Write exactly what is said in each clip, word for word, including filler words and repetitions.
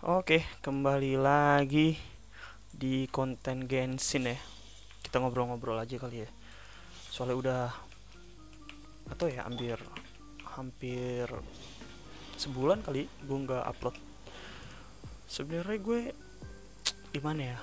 Oke, kembali lagi di konten Genshin ya. Kita ngobrol-ngobrol aja kali ya. Soalnya udah atau ya hampir hampir sebulan kali gue nggak upload. Sebenarnya gue gimana ya?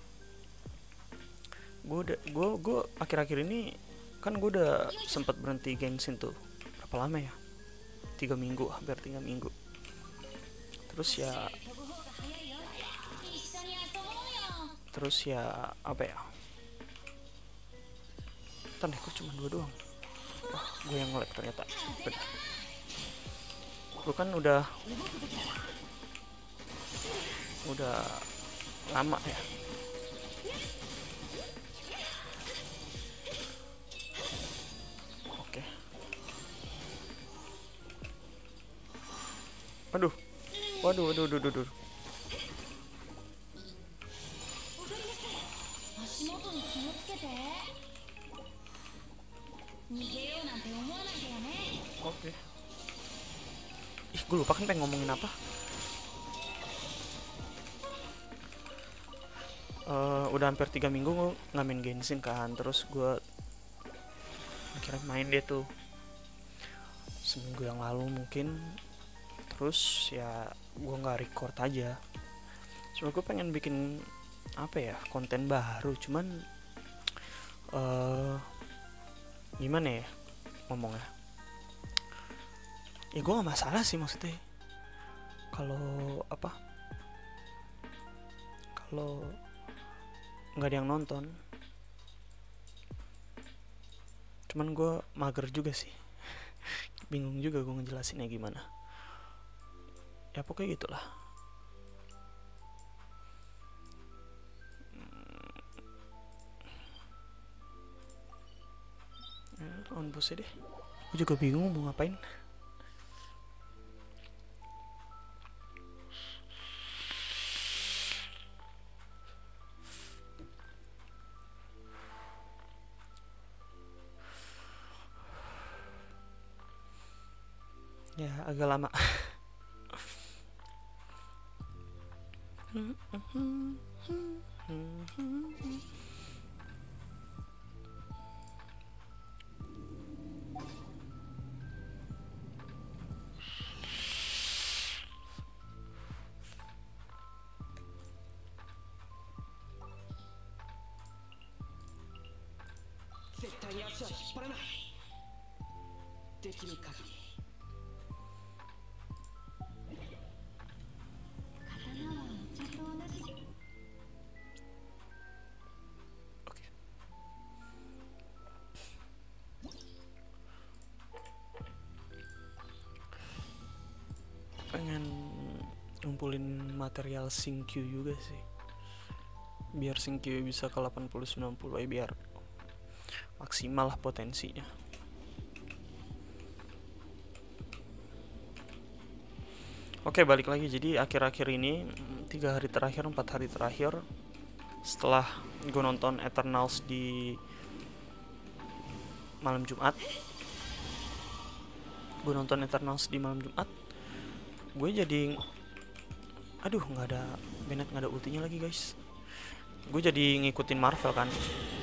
Gue udah gue gue akhir-akhir ini kan gue udah sempat berhenti Genshin tuh. Berapa lama ya? Tiga minggu, hampir tiga minggu. Terus ya terus ya apa ya? Ntar deh, kok cuma dua doang. Wah, gue yang nge-lag ternyata. Bener. Gue kan udah udah lama ya. Oke. Waduh. Waduh, waduh, waduh, waduh. 足元に気をつけて。逃げようなんて思わないでよね。 Oke. Ih, gue lupa kan pengen ngomongin apa. Eh, udah hampir tiga minggu gue nggak main Genshin kan. Terus gue akhirnya main deh tuh seminggu yang lalu mungkin. Terus ya gue nggak record aja. Soalnya gue pengen bikin apa ya, konten baru. Cuman eh gimana ya ngomongnya? Ya gue nggak masalah sih maksudnya. Kalau apa? Kalau nggak ada yang nonton. Cuman gue mager juga sih. Bingung juga gue ngejelasinnya gimana. Ya pokoknya gitulah. Ya, on bus deh. Gue juga bingung mau ngapain. Ya agak lama. Oke. Pengen ngumpulin material Syncue juga sih. Biar Syncue bisa ke delapan puluh sembilan puluh ya, biar maksimal lah potensinya. Oke, balik lagi. Jadi akhir-akhir ini tiga hari terakhir, empat hari terakhir, setelah gue nonton Eternals di malam Jumat, gue nonton Eternals di malam Jumat, gue jadi, aduh nggak ada Bennett, nggak ada ultinya lagi guys. Gue jadi ngikutin Marvel kan.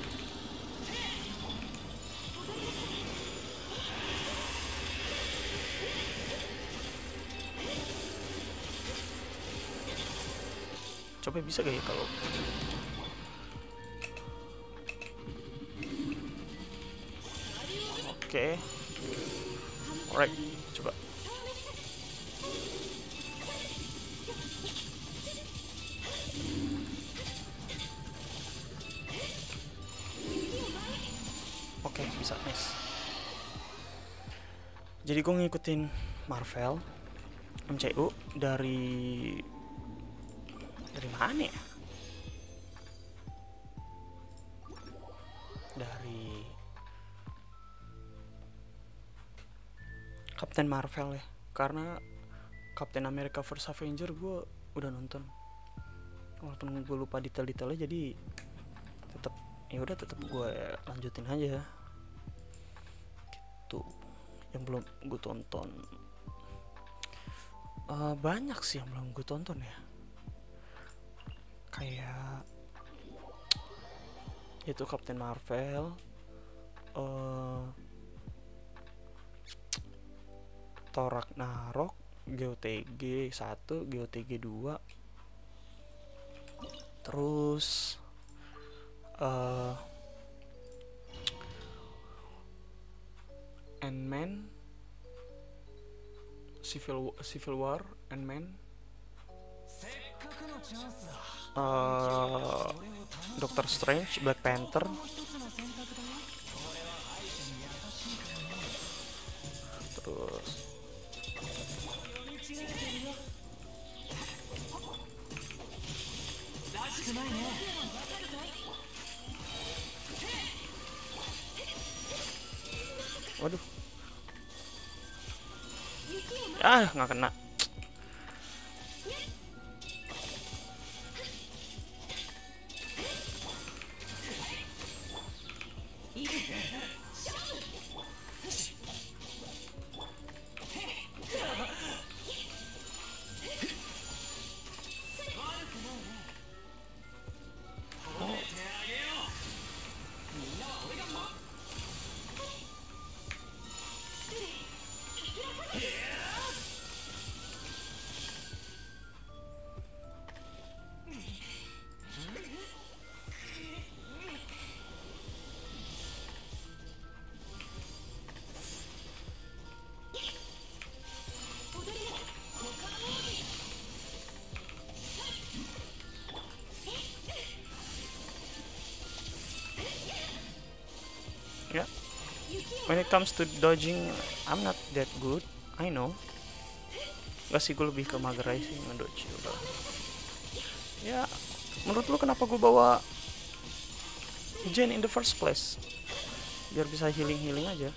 Coba bisa gak ya kalau oke, okay. Alright, coba. Oke, okay, bisa, nice. Jadi gue ngikutin Marvel M C U dari dari mana ya? Dari Captain Marvel ya. Karena Captain America First Avenger gue udah nonton. Walaupun gue lupa detail-detailnya, jadi tetap ya udah tetap gue lanjutin aja. Gitu. Yang belum gue tonton uh, banyak sih yang belum gue tonton ya. kayak itu Captain Marvel, uh, Thor Ragnarok, G O T G satu, G O T G dua, terus uh, Ant-Man, Civil Civil War, Ant-Man, uh, Doctor Strange, Black Panther, terus waduh, ah nggak kena. Ya, yeah. When it comes to dodging, I'm not that good. I know. Gak sih, gue lebih ke mager aja sih ngedodge udah. Ya, menurut lu kenapa gue bawa Jane in the first place? Biar bisa healing-healing aja.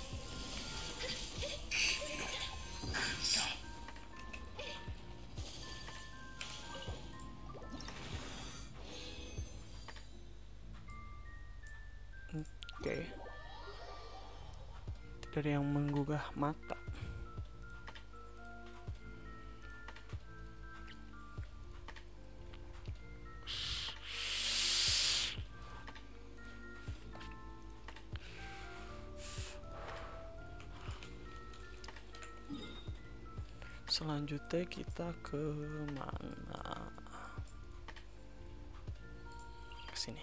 Oke. Okay. Tidak ada yang menggugah mata. Selanjutnya kita ke mana? Ke sini.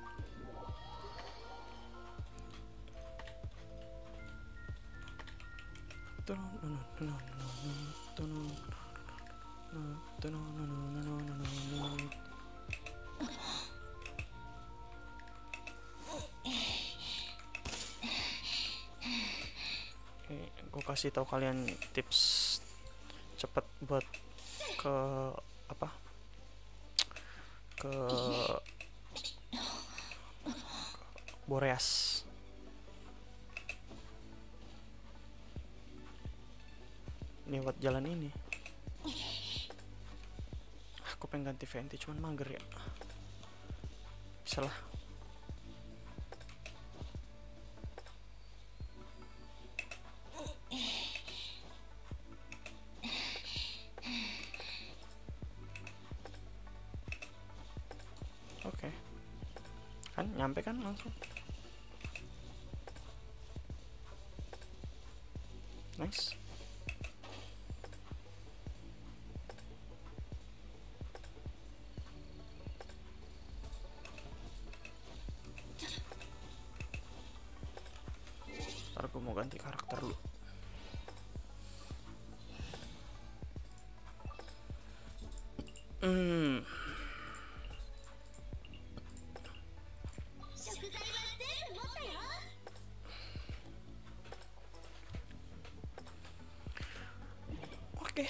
Gue kasih tahu kalian tips cepet buat ke apa ke Boreas. Lewat jalan ini. Aku pengen ganti venti cuman mager ya. Bisa lah. Oke. Kan nyampe kan langsung. Nice. Ntar gue mau ganti karakter dulu. Hmm. Oke.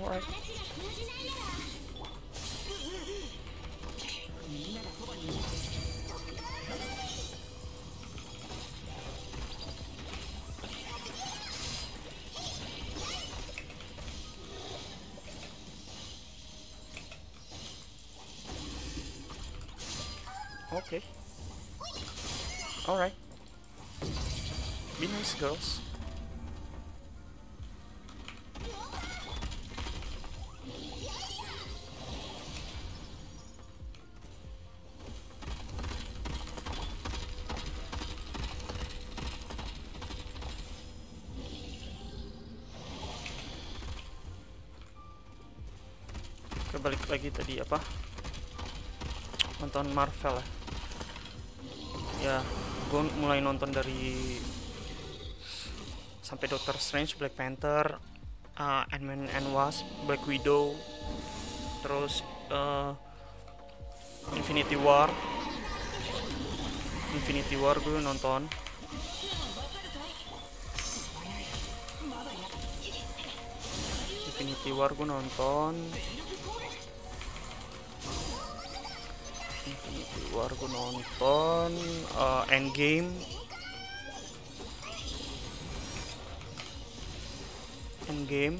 alright. Okay. Alright. Be nice, girls. Oke, balik lagi tadi apa? Nonton Marvel ya. Ya, gue mulai nonton dari sampai Doctor Strange, Black Panther, uh, Ant-Man and Wasp, Black Widow, terus uh, Infinity War. Infinity War gue nonton. Infinity War gue nonton. Infinity War gue nonton. Uh, Endgame. Endgame.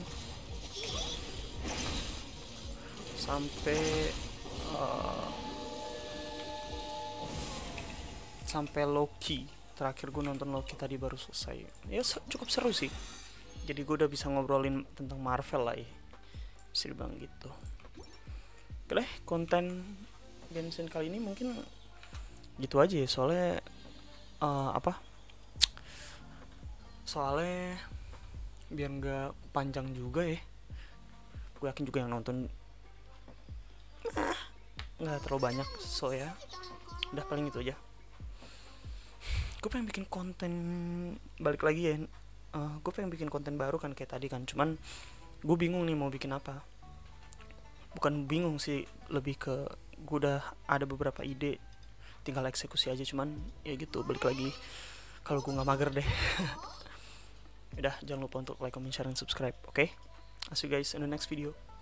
Sampai uh, sampai Loki. Terakhir gue nonton Loki tadi baru selesai. Ya cukup seru sih. Jadi gue udah bisa ngobrolin tentang Marvel lah ya. Bisa dibilang gitu. Oke deh, konten Genshin kali ini mungkin gitu aja ya. Soalnya uh, apa? Soalnya biar nggak panjang juga ya. Gue yakin juga yang nonton nah, nggak terlalu banyak. So ya, udah paling itu aja. Gue pengen bikin konten balik lagi ya. Uh, gue pengen bikin konten baru kan kayak tadi kan. Cuman gue bingung nih mau bikin apa. Bukan bingung sih, lebih ke gue udah ada beberapa ide, tinggal eksekusi aja. Cuman ya gitu, balik lagi kalau gue nggak mager deh. Udah, jangan lupa untuk like, comment, share, dan subscribe. Oke, okay? See you guys in the next video.